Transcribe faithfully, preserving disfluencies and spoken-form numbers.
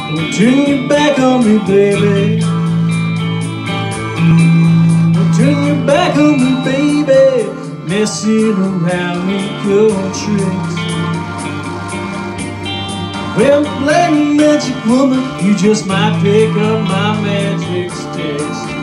Don't turn your back on me, baby. Don't turn your back on me, baby. Messing around with your tricks. Well, black magic woman, you just might pick up my magic sticks.